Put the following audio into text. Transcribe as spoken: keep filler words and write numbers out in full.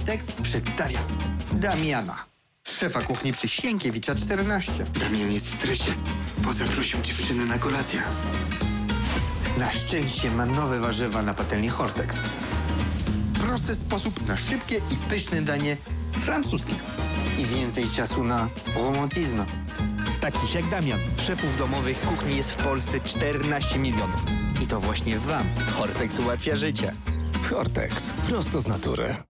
Hortex przedstawia Damiana, szefa kuchni przy Sienkiewicza czternaście. Damian jest w stresie, bo zaprosił dziewczynę na kolację. Na szczęście ma nowe warzywa na patelni Hortex. Prosty sposób na szybkie i pyszne danie francuskie. I więcej czasu na romantyzm. Takich jak Damian, szefów domowych kuchni jest w Polsce czternaście milionów. I to właśnie wam Hortex ułatwia życie. Hortex. Prosto z natury.